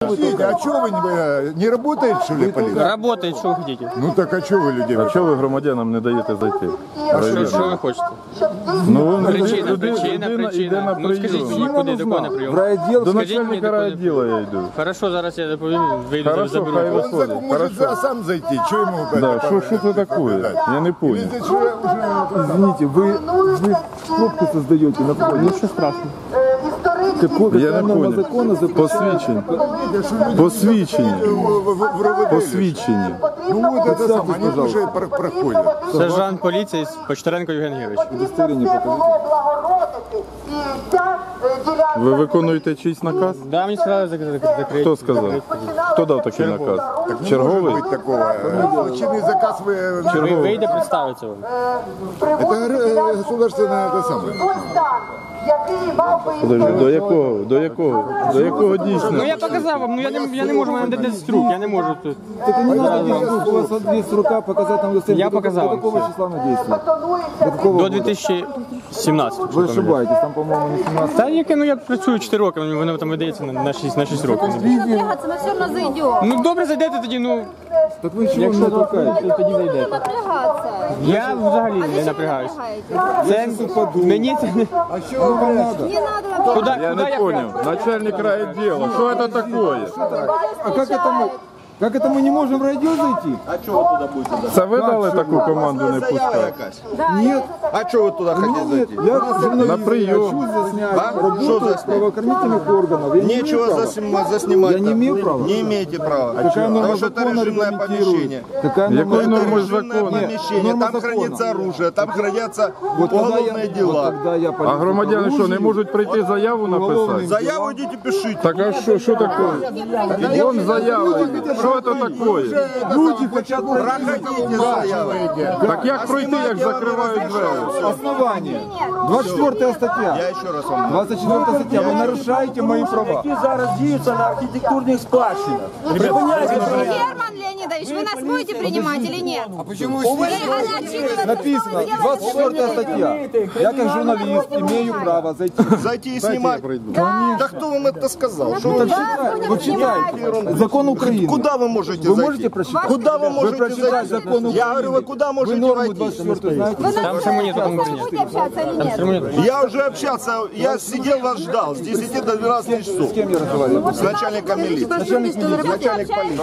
А что вы не работаете, что ли, полиция? Работает, что вы хотите. Ну так а что вы людей? А чого ви громадянам не даєте зайти? Що ви хочете? Ну, Причина. на Ну скажіть мені, куди, до кого на прийом? До Скажіть мені, начальника до кого. райвідділу я йду. Хорошо, зараз я доповім, вийду, Хорошо, заберу. хай вас. виходить. Он может сам зайти, что ему? Да, что это такое? Я не понял. Извините, вы пробку создаете на входе. Нічого страшного. Я не понял. Посвідчення. Посвідчення. Посвідчення. Ну вот это самое, они уже проходят. Сержант поліції Почтаренко Євген Герович. Удостоверение покажите. Ви виконуєте чийсь наказ? Да, мені сказали закрити. Хто сказав? Хто дав такий наказ? Черговий? Быть такого. Чинный заказ вы... Ви вийде представиться вам. Это государственное это самое. Подожди, до якого дійсно? Ну я показав вам, ну я не можу, у мене 10 рук, я не можу тут. Это не надо, у вас есть рука показать нам удостоверение. Я показал. До какого числа на действие? До какого До года? 2017. Вы ошибаетесь, там, по-моему, не 17. Та яке, ну я працюю 4 роки, воно там видається на 6 років. Напрягаться, мы все равно зайдем. Ну добре, зайдете тоді, ну. Так вы чего не толкаете? Тоді зайдете. Напрягаться. Я взагалі А не зачем вы напрягаюсь. напрягаетесь? Це мені це не... А что вам надо? Не надо напрягаться. Куда Я не понял. Начальник райвідділу. Що це такое? А как это мы не можем в радио зайти? Це ви дали таку команду не пускати? Нет. А что вы туда хотите зайти? Я журналист, На прием. хочу заснять А? Что работу заснять? с правоохранительных органов. Я не имею Нечего права. заснимать. Я не имею права? Не имеете права. Какая норма Потому что это закона режимное регламентирует? помещение. Какая Якої норма норми Это режимное закону? помещение. норма Там закона. хранится оружие, там хранятся Вот уголовные дела. когда я А громадяни що, не можуть прийти заяву написати? Заяву идите пишите. Так а що таке? Вон заява. Що це таке? Люди хотят Проходите заяву. Так як пройти, як закривають двері? основания. 24 статья. Я еще раз вам 24 статья. Вы нарушаете мои права. Які зараз діються на архітектурних спадщинах. Герман Леонидович, вы нас будете принимать или нет? А почему? Написано, 24 статья. Я как журналист имею право зайти. зайти и снимать. Да кто вам это сказал? Что Это вы- читайте, вот читайте. Закон Украины. Куда вы можете Вы зайти? можете прочитать? Куда вы Вы можете прочитать зайти? закон Украины. Я говорю, вы куда Вы можете норму войти? 24 знаете? Там саму нет такому Вы будете общаться или нет? Я уже общался, я сидел, вас ждал с 10 до 12 С часов. кем я разговариваю? С начальником милиции. Начальник милиции. Начальник полиции.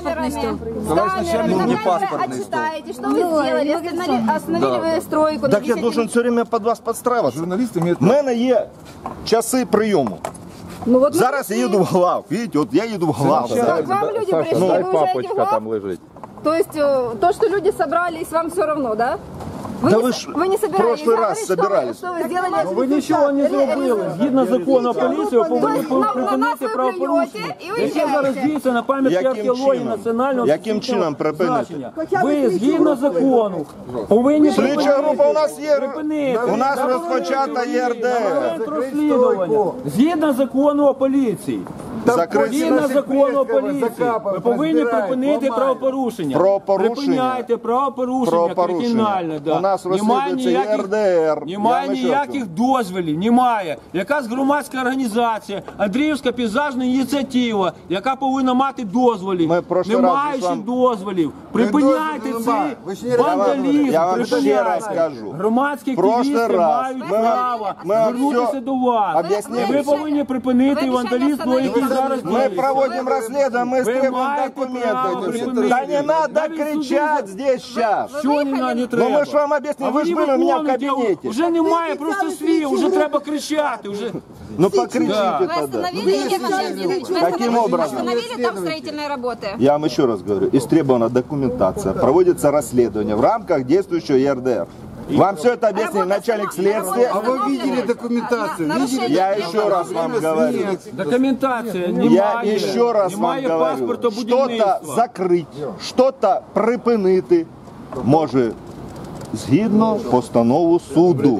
Товарищ начальник, Вы не нам паспортный отчитаете, что вы сделали, остановили вы стройку. Так я должен все время под вас подстраиваться. Журналист имеет У мене є часи прийому. Ну вот Зараз я їду в глав. Видите, от я їду в глав. к вам люди пришли, Дай вы уже идете в папочка глав? там лежить. То есть то, что люди собрались, вам все равно, да? Вы, Да не, вы ж вы не собирались в прошлый раз говорить, собирались. Что вы сделали? Ви нічого не зробили. Згідно закону поліції, ви повинні на нас припинити ви правопорушення, плюєте і яке зараз уїжджаєте. діється на пам'ятки Яким археології чином? національного Яким чином припинити? значення. Ви згідно закону повинні Слідча група у нас є. припинити. У нас розпочата ЄРДР. Момент розслідування. Згідно закону о поліції. Закриті Згідно закону о поліції, ви повинні припинити правопорушення. Правопорушення? Припиняйте правопорушення кримінальне. Да. У нас Немає розслідується ніяких- ЄРДР. Немає Я вам ще ніяких дозволів, немає. Якась громадська організація, Андріївська пейзажна ініціатива, яка повинна мати дозволів. Ми в прошлий раз Немає ж ще вам- дозволів. Припиняйте цей вандалізм. Я вам ще припиняйте. раз кажу. Громадські В прошлий активісти раз мають ми вам- право ми вам звернутися все до вас. об'яснили. І ви повинні припинити Ви вандалізм, обіцяли який зараз Мы діється. проводим расследование, мы Вы требуем маете право документы. припинити. Да не надо Навіть кричать здесь сейчас. Що не надо, не треба? Ну ми ж вам об'яснили, ви ж були у мене в кабінеті. Вже немає просто слів, вже треба кричати. Вже. Ну покричите Вы тогда. остановили, Герман Леонидович, вы Каким образом? остановили там строительные работы? Я вам еще раз говорю, истребована документация, проводится расследование в рамках действующего ЕРДР. Вам все это объяснил начальник следствия. А вы видели документацию? Я еще раз вам говорю. Документація Я немає. еще раз вам Немає говорю, паспорта что-то будівництва. закрыть, что-то припинити може згідно постанову суду.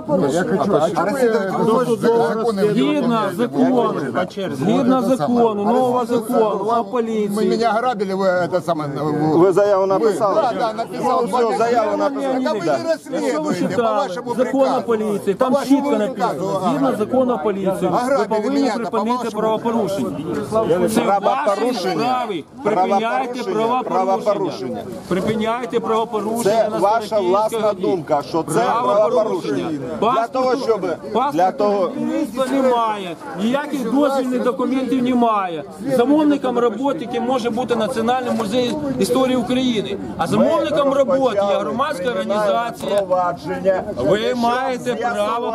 Згідно закону, згідно закону, нового закону, о поліції. Меня грабили, вы это самое... Ви заяву написали? Да, написал. Ну, все, заяву написали. Да вы не Якщо расследуете, по читали вашему закон о приказу. поліції, там По вашому чітко приказу, написано, ага. згідно закону о поліції, ви Ограбили повинні мене, та по припинити вашому правопорушення. Це ваші справи. Припиняйте правопорушення. Припиняйте правопорушення Це на ваша Старокиївській власна воді. думка, що це правопорушення. Для того, щоб... Для того... Будівництва немає, ніяких дозвільних документів немає. Замовником роботи, яким може бути Національний музей історії України. А замовником роботи є громадська організація. Ви маєте право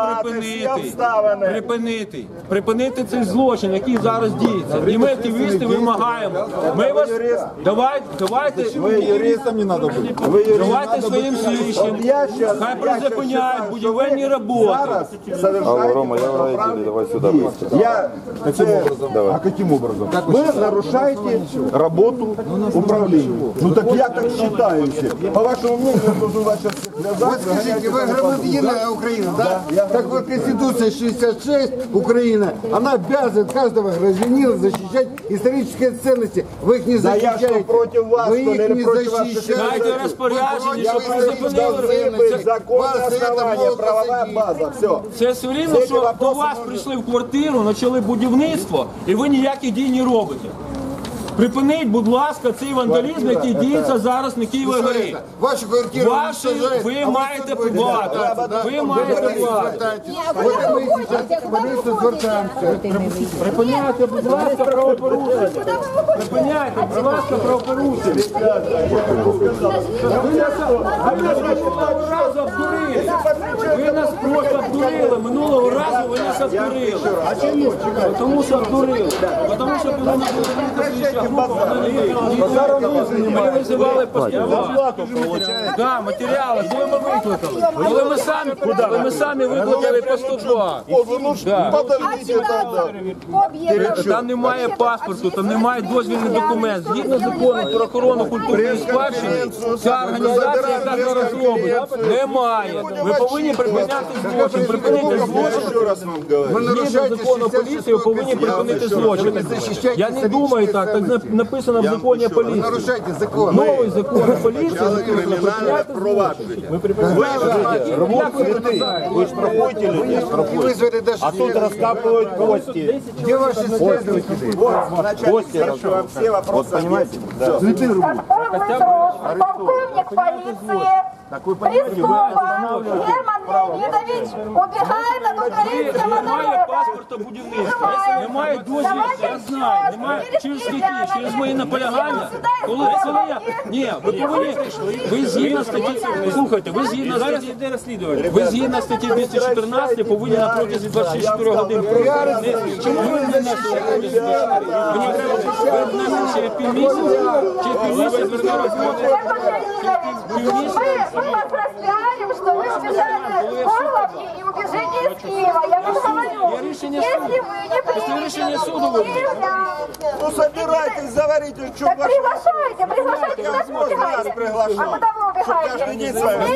припинити цей злочин, який зараз діється. І ми, активісти, вимагаємо. Ми вас, давайте Юристам не надо быть. давайте своїм слідчим, хай призупиняють будівельні роботи. Рома, я в районе, давай сюда быстро. А каким образом? Вы нарушаете работу управления. Ну так я так считаю. По вашему мнению, я должен вас сейчас Вот скажите, вы громадянина Украины, да? Так вот Конституция 66 Украины, она обязывает каждого гражданина защищать исторические ценности. Вы их не Да я защищаете. что, против вас, Вы что ли, их или не против ваших защищаете. Дайте розпорядження, щоб призупинили. Должны быть законные основания, правовая база. Все. Це все рівно, що до вас прийшли в квартиру, почали будівництво, і ви ніяких дій не робите. Припиніть, будь ласка, цей вандалізм, який діється зараз на Києві горі. Вашу квартиру Ваші, ви маєте плату. Ви маєте плату. Припиняйте, будь ласка, правопорушення. Припиняйте, будь ласка, правопорушення. Минулого разу обдурили. Ви нас просто обдурили. Минулого разу ви нас обдурили. А чому? Тому що обдурили. Тому що повинні були слідча група, вона не виїхала. Ми визивали поступати. Так, матеріали, коли ми викликали. Коли ми самі викликали поступати. Там немає паспорту, там немає дозвільних документів. Згідно закону про охорону культурної спадщини, ця організація, яка зараз робить, немає. Ви повинні припиняти злочин, припинити злочин. Згідно закону поліції, ви повинні припинити злочин. Я не думаю так, так написано в законі поліції. Нарушайте закон. Новий закон поліції, написано, припиняти злочин. Ви припиняєте. Вы же проходите людей, Вызвали даже... а тут раскапывают кости. Где ваши следователи? Кости раскапывают. Все вопросы, понимаете? Полковник полиции Приступов Герман Леонидович убегает от украинского Немає народа. паспорта будівництва, немає дозвілу, я знаю, немає через скільки, через мої наполягання. Коли я, ні, ви повинні, ви згідно статті, послухайте, ви згідно статті 214 повинні на протязі 24 годин провести. Чому ви не внесли на протязі 24? Мені треба, ви внесли через півмісяця, через півмісяця ви не роботи. Мы вас распиарим, что вы убежали в Горловки и убежите из Киева. Я вам говорю, если вы не примете Ну собирайтесь, заварите, что так приглашайте, куда вы убегаете. А приглашал. куда вы убегаете?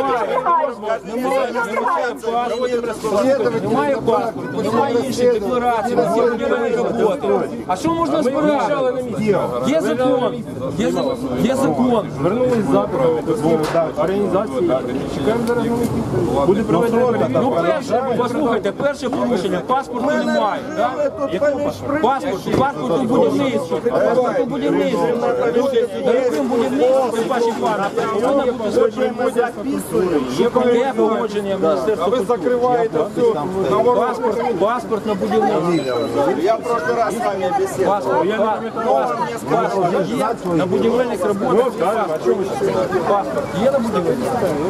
Немає паспорту, немає інших декларацій, немає роботи. А що можна збирати? Є закон, є закон. Звернулись з запитом до організації. Чекаємо зараз нових. Буде проведено перевірку. Ну перше, послухайте, перше порушення, паспорту немає. Да? Паспорту будівництво. Паспорту будівництво. На яким будівництвом при вашій пам'яті повинна бути зроджена Є погодження Міністерства культури. Закриваєте все. Паспорт на будівництво. Я в прошлый раз с вами беседовал. Паспорт є на будівельних роботах. Паспорт є на будівельних.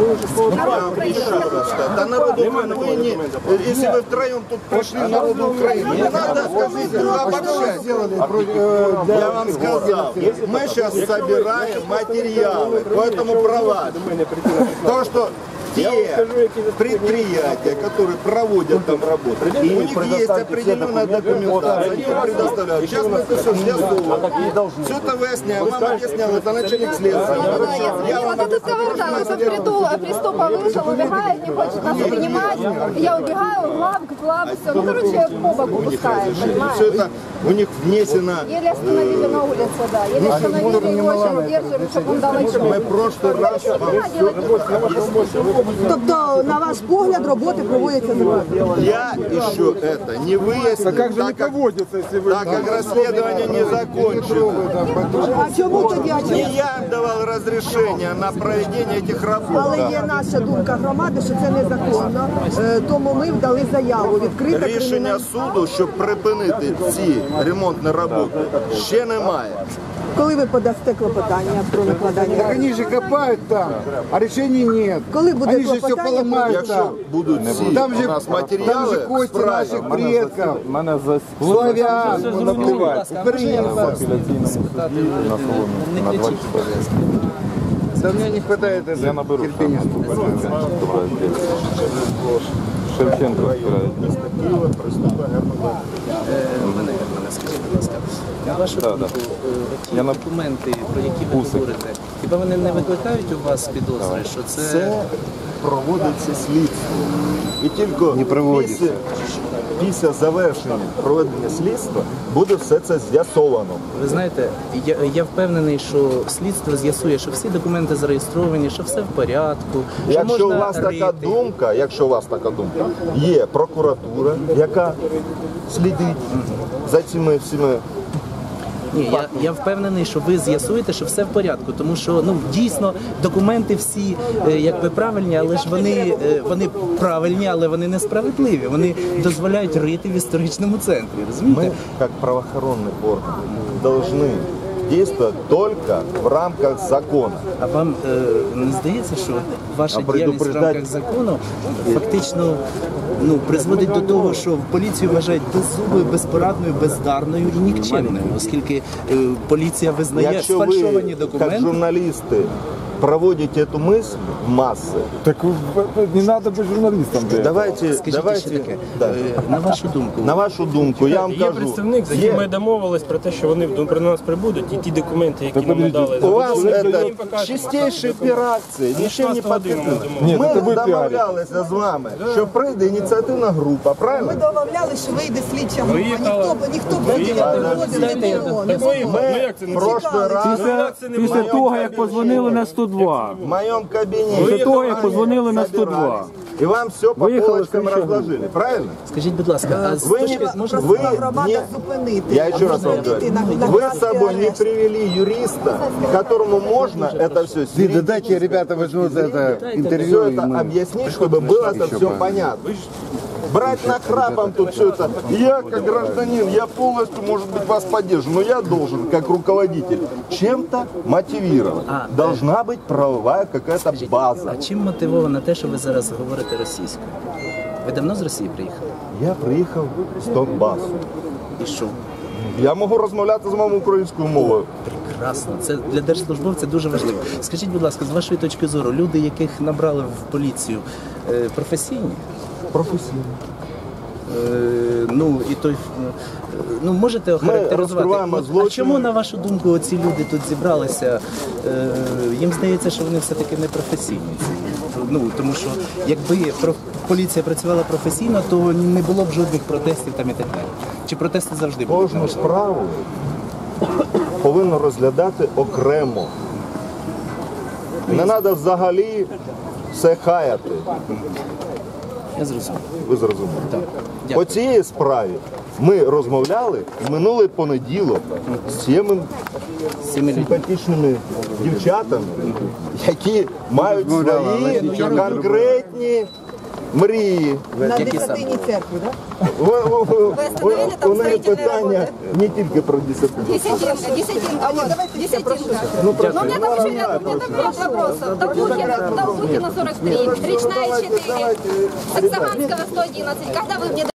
Да народу Украины, если вы втроем тут пришли народу Украины, не надо, скажите, обобщать. Я вам сказал, мы сейчас собираем материалы по этому проваду. То, что те предприятия, которые проводят там работу, у них есть определенная документация, они ее предоставляют. Сейчас мы это все съясовываем. Все это выясняем. Вам объяснял, это начальник следствия. Вот этот кавардак, этот приступа вышел, убегает, не хочет нас принимать. Я убегаю, в глав, все. Ну, короче, по боку пускает, Все понимаете? это у них внесено. Еле остановили на улице, да. Еле остановили его, сейчас удерживали, чтобы он дал Мы отчет. в прошлый раз вам все. Тобто, на ваш погляд, роботи проводяться законно? Я еще это не выяснил, Как же не так как, проводится, если вы... так как расследование не закончено. А чому тоді? Не я давал разрешение на проведение этих работ. Але є наша думка громади, що це незаконно. Тому ми вдали заяву. Відкрита Рішення суду, щоб припинити ці ремонтні роботи, ще немає. Коли ви подасте клопотання про накладання? Так они же копают там, а решений нет. Коли буде Они же все клопотання? поломают Якщо там. будуть ці Там у же, нас там же матеріали кости справи, наших предков, Мене за славян, наплівають. украинцев. Апеляційному суді на Соломі на 24. Да мне не хватает Я наберу. терпения. Шевченко збирає. Скажіть, будь ласка, на вашу думку, ті Я на- документи, про які ви Усик. говорите, хіба вони не викликають у вас підозри, що це... Це проводиться слідство. І тільки після завершення проведення слідства буде все це з'ясовано. Ви знаєте, я впевнений, що слідство з'ясує, що всі документи зареєстровані, що все в порядку, що Якщо у можна вас така рити. думка, є прокуратура, яка слідить за цими всіми. Ні, я впевнений, що ви з'ясуєте, що все в порядку, тому що дійсно документи всі якби правильні, але ж вони правильні, але вони несправедливі. Вони дозволяють рити в історичному центрі. Розумієте? Мы, как правоохранный орган, должны действовать только в рамках закона. А вам не здається, що ваша діяльність в рамках закону фактично призводить до того, що в поліцію вважають беззубою, безпорадною, бездарною і нікчемною, оскільки поліція визнає Якщо сфальшовані вы, документи. как журналисты, проводите эту мысль в массы, Так не треба бути журналістом. давайте, Скажіть ще таке, да. на вашу думку, На вашу думку, я вам Є кажу, представник, з яким ми домовились про те, що вони при нас прибудуть, і ті документи, які нам надали, у вас ми это їм покажемо. чистейшие операции, ничем не 16 годин ми подтверждено. домовились. Ми домовлялися з вами, що прийде ініціативна група, правильно? Ми домовляли, що вийде слідча група. Ніхто б не було. Прошлый раз Після того, як позвонили на 102. в моем кабинете. Після того, як позвонили на 102. И вам все по Выехала полочкам слідча разложили, правильно? скажіть, будь ласка, а з Вы, точки не, можна вы, громада не, зупинити. я еще раз вам говорю, вы с собой не привели юриста, которому можно это все Да дайте, ребята, возьмут это все интервью. и это мы- объяснить, чтобы было это все понятно. Брать нахрапом тут все это. Я, как гражданин, я полностью, может быть, вас поддержу, но я должен, как руководитель, чем-то мотивировать. Должна быть правовая какая-то база. А чим мотивовано те, що ви зараз говорите російською? Ви давно з Росії приїхали? Я приїхав з Донбасу. І що? Я можу розмовляти з вами українською мовою. Прекрасно. Це для держслужбовця дуже важливо. Скажіть, будь ласка, з вашої точки зору, люди, яких набрали в поліцію, професійні? Професійно. І той, можете охарактеризувати. розкриваємо А злочини. чому, на вашу думку, оці люди тут зібралися? Їм здається, що вони все-таки не професійні. Тому що якби поліція працювала професійно, то не було б жодних протестів там і так далі. Чи протести завжди будуть? Кожну справу повинно розглядати окремо. Не треба взагалі все хаяти. Я зрозумів. Ви зрозуміли? Так. По Дякую. цієї справі ми розмовляли в минулий понеділок з цими симпатичними дівчатами, які мають свої конкретні мрії. На Десятині церкви, так? У неї питання не тільки про десятину. Десятинка, вот, десятинка. Ну, у меня там еще ряд вопросов. До Путина 43, Речная 4, Саксаганского 111. Когда вы мне